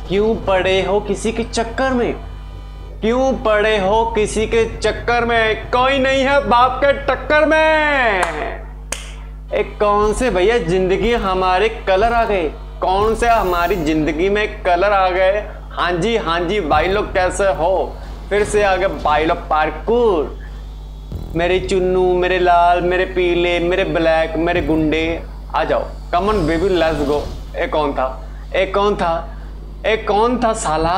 क्यों पड़े हो किसी के चक्कर में? क्यों पड़े हो किसी के चक्कर में? कोई नहीं है बाप के टक्कर में। एक कौन से भैया जिंदगी हमारे कलर आ गए, कौन से हमारी जिंदगी में कलर आ गए। हाँ जी भाई लोग कैसे हो? फिर से आ गए भाई लोग पार्कोर। मेरे चुन्नू, मेरे लाल, मेरे पीले, मेरे ब्लैक, मेरे गुंडे, आ जाओ, come on baby let's go. एक कौन था साला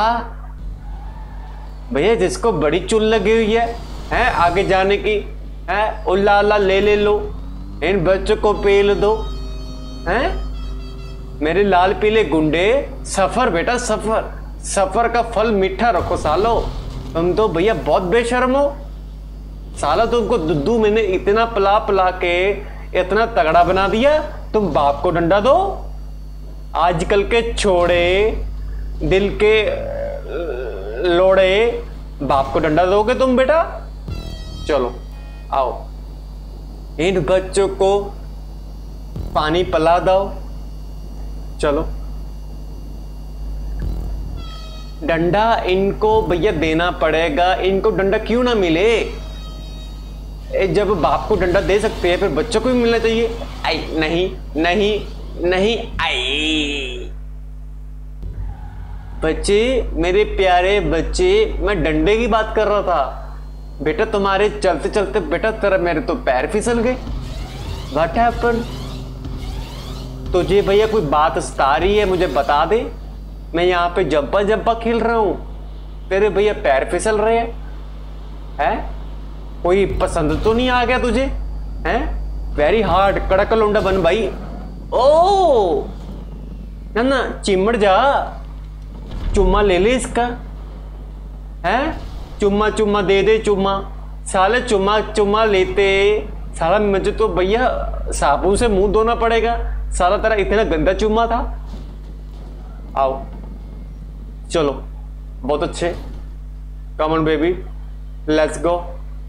भैया जिसको बड़ी चुल लगी हुई है आगे जाने की, है उल्ला अल्लाह ले लो, इन बच्चों को पेल दो, हैं मेरे लाल पीले गुंडे। सफर बेटा सफर का फल मीठा रखो सालो। तुम तो भैया बहुत बेशर्म हो साला। तुमको दुद्धू मैंने इतना पिला के इतना तगड़ा बना दिया, तुम बाप को डंडा दो। आजकल के छोड़े दिल के लोड़े, बाप को डंडा दोगे तुम बेटा? चलो आओ, इन बच्चों को पानी पिला दो। चलो डंडा इनको भैया देना पड़ेगा। इनको डंडा क्यों ना मिले? जब बाप को डंडा दे सकते हैं फिर बच्चों को भी मिलना चाहिए। आई नहीं आई। बच्चे, मेरे प्यारे बच्चे, मैं डंडे की बात कर रहा था बेटा। तुम्हारे चलते चलते बेटा तेरा मेरे तो पैर फिसल गए। What happen? तुझे भैया कोई बात सता रही है मुझे बता दे। मैं यहाँ पे जब्बा खेल रहा हूँ, तेरे भैया पैर फिसल रहे हैं। कोई पसंद तो नहीं आ गया तुझे? हैं वेरी हार्ड कड़क लोंडा बन भाई। ओ ना चिमड़ जा, चुम्मा ले ले इसका, है चुम्मा दे चुम्मा। साले चुम्मा लेते साला मुझे तो भैया साबुन से मुंह धोना पड़ेगा। साला तेरा इतना गंदा चुम्मा था। आओ चलो, बहुत अच्छे, come on baby let's go.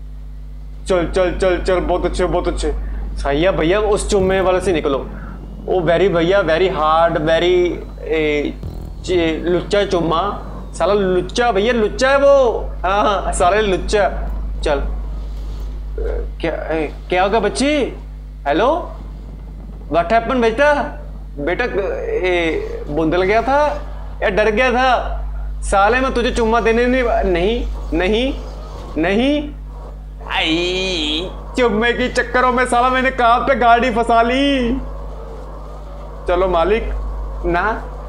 चल बहुत अच्छे। सही है भैया, उस चुम्मे वाले से निकलो। ओ वेरी हार्ड, वेरी लुच्चा चुम्मा। साला लुच्चा भैया, लुच्चा है वो। हाँ साले लुच्चा। चल क्या होगा बच्ची? हेलो व्हाट हैपन बेटा बुंदल गया था या डर गया था? साले मैं तुझे चुम्मा देने नहीं आई। चुम्मे की चक्करों में साला मैंने कहां पे गाड़ी फंसा ली। चलो मालिक ना,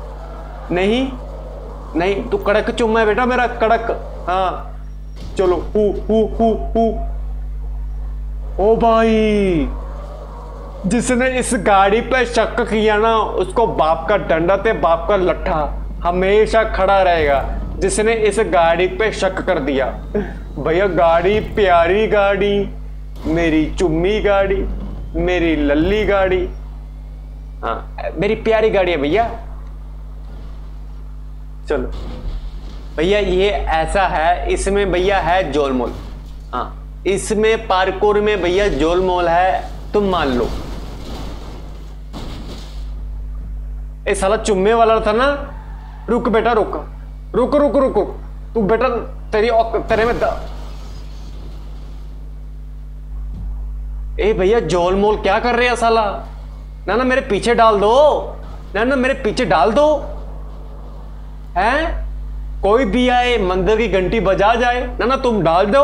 नहीं तू कड़क चुम्मा है बेटा मेरा, कड़क। हाँ चलो हु। ओ भाई, जिसने इस गाड़ी पे शक किया ना उसको बाप का डंडा ते बाप का लट्ठा हमेशा खड़ा रहेगा। जिसने इस गाड़ी पे शक कर दिया भैया, गाड़ी प्यारी गाड़ी, मेरी चुम्मी गाड़ी, मेरी लल्ली गाड़ी, हाँ मेरी प्यारी गाड़ी है भैया। चलो भैया ये ऐसा है, इसमें भैया है जोलमोल। हाँ इसमें पार्कोर में भैया जोलमोल है, तुम मान लो। ये साला चुम्मे वाला था ना। रुक बेटा रुक। तू बेटा तेरे में ए भैया जोलमोल क्या कर रहे हैं साला? ना मेरे पीछे डाल दो, ना मेरे पीछे डाल दो। हैं कोई भी आए मंदिर की घंटी बजा जाए ना तुम डाल दो।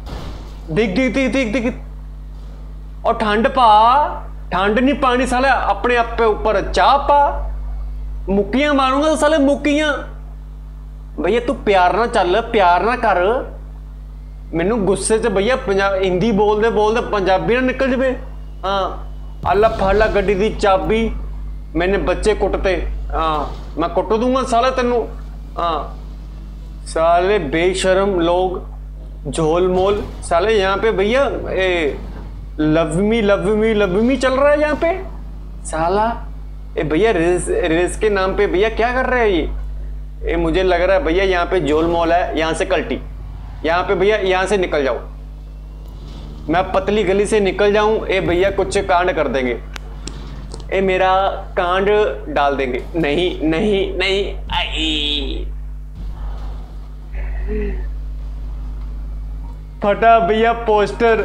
दिख और ठंड नहीं पानी साले अपने आप पे ऊपर चाह पा। मुक्कियां मारूंगा तो साले मुक्कियां। भैया तू प्यार ना चल, प्यार ना कर। मैनू गुस्से से भैया हिंदी बोलते पंजाबी ना निकल जाए। हाँ अल्लाह फाला गड्डी दी चाबी, मैंने बच्चे कुटते। हाँ मैं कुट दूंगा साले तेनू। हाँ साले बेशरम लोग, झोलमोल साले। यहाँ पे भैया लव मी चल रहा है यहाँ पे साला। भैया रेस के नाम पे भैया क्या कर रहे हैं ये मुझे लग रहा है भैया यहाँ पे जोलमोल है, यहाँ से कल्टी। यहाँ पे भैया यहाँ से निकल जाओ, मैं पतली गली से निकल जाऊं, भैया कुछ कांड कर देंगे, मेरा कांड डाल देंगे। नहीं आई फटा भैया पोस्टर।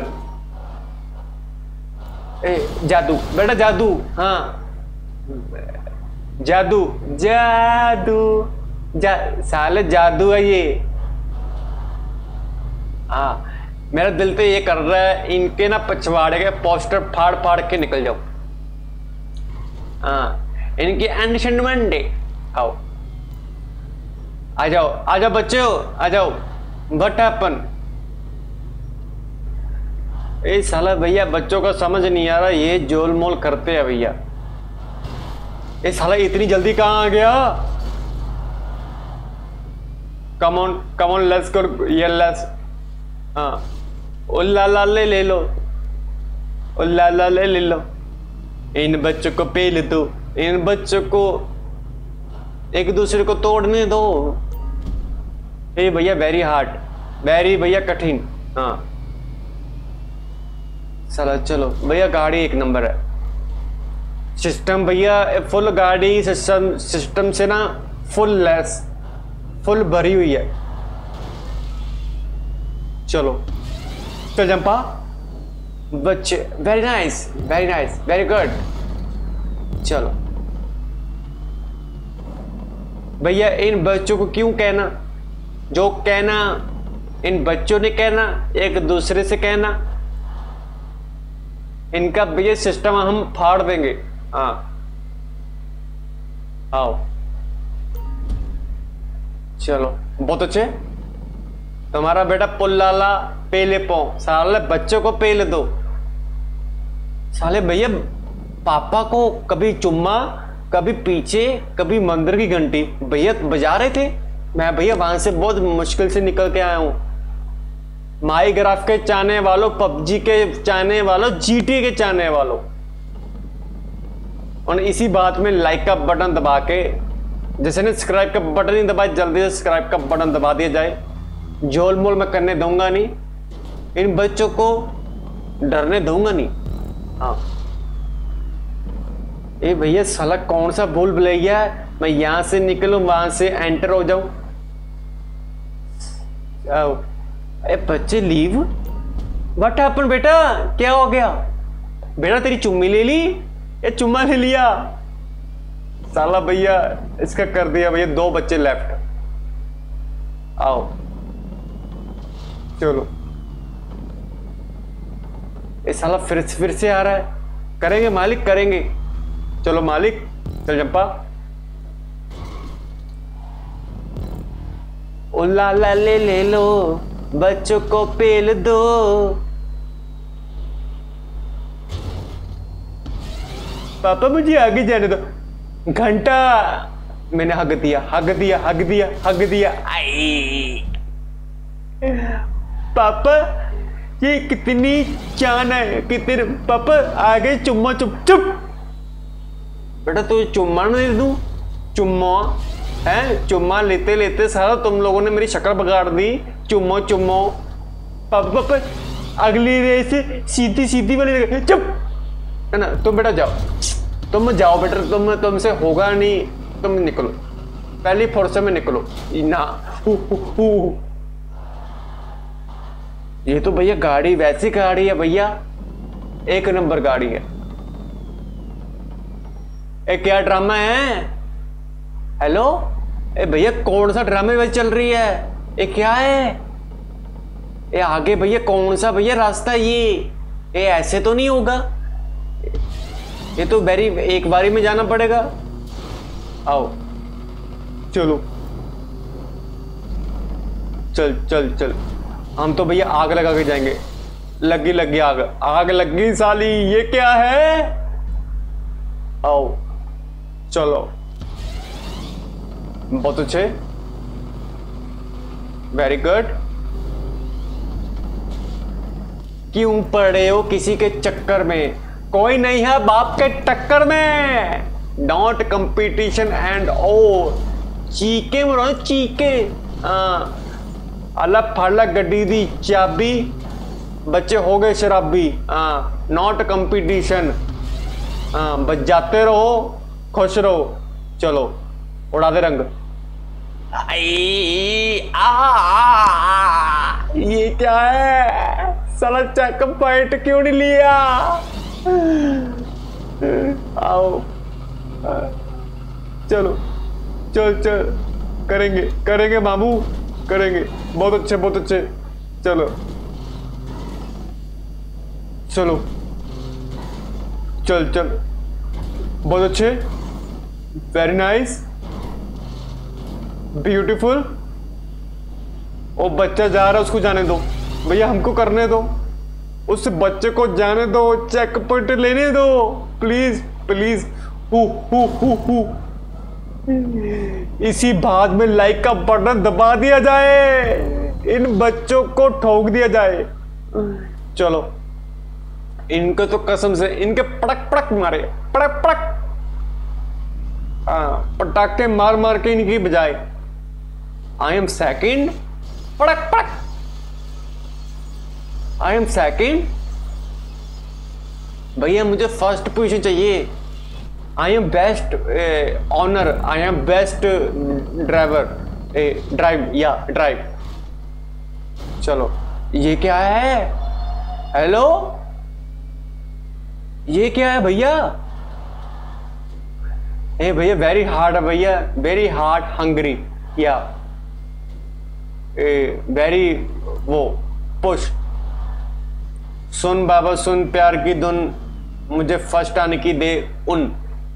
ए जादू बेटा जादू, हाँ जादू जादू साले जादू है ये। हाँ मेरा दिल तो ये कर रहा है इनके ना पछवाड़े के पोस्टर फाड़ फाड़ के निकल जाओ। हाँ इनकी एंडशनमेंट डे। आओ आ जाओ बच्चे हो, आ जाओ। What happen? ए साला भैया बच्चों का समझ नहीं आ रहा, ये जोल मोल करते हैं भैया। ए साला इतनी जल्दी कहाँ आ गया? कम ऑन लेट्स गो, ये लेट्स। हाँ उल्ला ला ले लो, उल्ला ला ले लो। इन बच्चों को पेल दो, इन बच्चों को एक दूसरे को तोड़ने दो। ए भैया वेरी हार्ड, वेरी भैया कठिन। हाँ साला चलो भैया, गाड़ी एक नंबर है। सिस्टम भैया फुल गाड़ी, सिस्टम से ना फुल लेस, फुल भरी हुई है। चलो चल जंपा बच्चे, वेरी नाइस वेरी गुड। चलो भैया इन बच्चों को क्यों कहना, जो कहना इन बच्चों ने कहना, एक दूसरे से कहना। इनका भैया सिस्टम हम फाड़ देंगे। हाँ आओ चलो बहुत अच्छे। तुम्हारा बेटा पुल्लाला पेले पो, साले बच्चों को पेले दो। साले भैया पापा को कभी चुम्मा, कभी पीछे, कभी मंदिर की घंटी भैया बजा रहे थे। मैं भैया वहां से बहुत मुश्किल से निकल के आया हूं। माई ग्राफ के चाहने वालों, पबजी के चाहने वालों, जीटी के चाहने वालों, और इसी बात में लाइक का बटन दबा के, जैसे ने सब्सक्राइब का बटन नहीं दबाया, जल्दी से सब्सक्राइब का बटन दबा दिया जाए। झोल मोल मैं करने दूंगा नहीं, इन बच्चों को डरने दूंगा नहीं। हाँ ए भैया साला कौन सा भूल भुलैया है, मैं यहां से निकलूं वहां से एंटर हो जाऊं। ए बच्चे लीव, व्हाट हैपन बेटा, क्या हो गया बेटा? तेरी चुम्मी ले ली, ये चुम्मा ले लिया साला भैया, इसका कर दिया भैया। 2 बच्चे लेफ्ट। आओ चलो। ये साला फिर से आ रहा है। करेंगे मालिक करेंगे, चलो मालिक चल जंपा। उल्ला ला ले लो, बच्चों को पेल दो। पापा मुझे आगे जाने दो। घंटा मैंने हग दिया। आई पापा ये कितनी चान है, कितने पापा आगे चुम्मा चुप बेटा। तू चुम्मा नहीं दे दूं? चुम्मा है, चुम्मा लेते लेते सारा तुम लोगों ने मेरी शक्ल बिगाड़ दी। चुम्मो पापा अगली रेस सीधी वाली। चुप है ना, तुम बेटा जाओ, तुम जाओ बेटा, तुमसे होगा नहीं, तुम निकलो पहली फुर्सत में निकलो ना। ये तो भैया गाड़ी वैसी गाड़ी है भैया, एक नंबर गाड़ी है। ए क्या ड्रामा है? हेलो ए भैया कौन सा ड्रामे वैसे चल रही है? ये क्या है? ये आगे भैया कौन सा भैया रास्ता? ये ऐसे तो नहीं होगा, ये तो एक बारी में जाना पड़ेगा। आओ चलो चल। हम तो भैया आग लगा के जाएंगे। लगी आग लगी साली, ये क्या है? आओ चलो बहुत अच्छे, वेरी गुड। क्यों पड़े हो किसी के चक्कर में? कोई नहीं है बाप के टक्कर में। नॉट कंपटीशन एंड ओ चीके मरो चीके। अलग फाड़ला गड्डी दी चाबी, बच्चे हो गए शराबी। Not competition. बच जाते रहो, खुश रहो। चलो उड़ा दे रंग। आई आ ये क्या है? साला चेक पॉइंट क्यों नहीं लिया? आओ चलो, चल चल, करेंगे करेंगे मामू, करेंगे। बहुत अच्छे बहुत अच्छे। चलो चलो, चल चल, बहुत अच्छे, वेरी नाइस, ब्यूटीफुल। ओ बच्चा जा रहा है, उसको जाने दो भैया, हमको करने दो, उस बच्चे को जाने दो, चेक पॉइंट लेने दो, प्लीज प्लीज। हु इसी बात में लाइक का बटन दबा दिया जाए, इन बच्चों को ठोक दिया जाए। चलो, इनको तो कसम से इनके पड़क पड़क मारे, पड़क पड़क, पटाखे मार मार के इनकी बजाय। आई एम सेकंड, पड़क पड़क, आई एम सेकंड। भैया मुझे फर्स्ट पोजीशन चाहिए। I am best honour, I am best driver, drive या ड्राइव। चलो, ये क्या है? हेलो, ये क्या है भैया? ए भैया वेरी हार्ड है भैया, वेरी हार्ड हंग्री, या वेरी वो पुश। सुन बाबा सुन, प्यार की धुन, मुझे फर्स्ट आने की दे उन।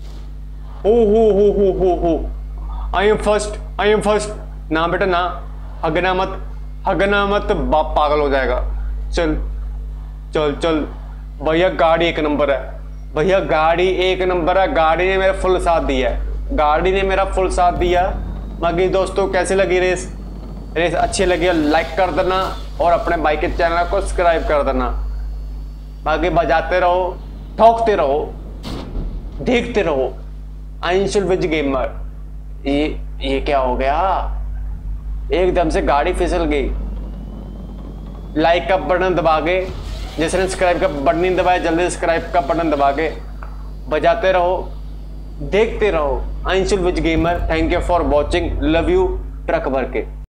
हो I am first, I am first. ना बेटा ना, हगना मत, हगना मत, बाप पागल हो जाएगा। चल चल चल भैया, गाड़ी एक नंबर है भैया, गाड़ी एक नंबर है। गाड़ी ने मेरा फुल साथ दिया है, गाड़ी ने मेरा फुल साथ दिया। बाकी दोस्तों कैसी लगी रेस? रेस अच्छी लगी है लाइक कर देना और अपने बाइक के चैनल को सब्सक्राइब कर देना। बाकी बजाते रहो, ठोकते रहो, देखते रहो। अंशुल विज गेमर। ये क्या हो गया? एकदम से गाड़ी फिसल गई। लाइक का बटन दबा के, जिसने सब्सक्राइब का बटन नहीं दबाया, जल्दी सब्सक्राइब का बटन दबा के बजाते रहो, देखते रहो। Anshul Vij gamer, thank you for watching, love you truck भर के।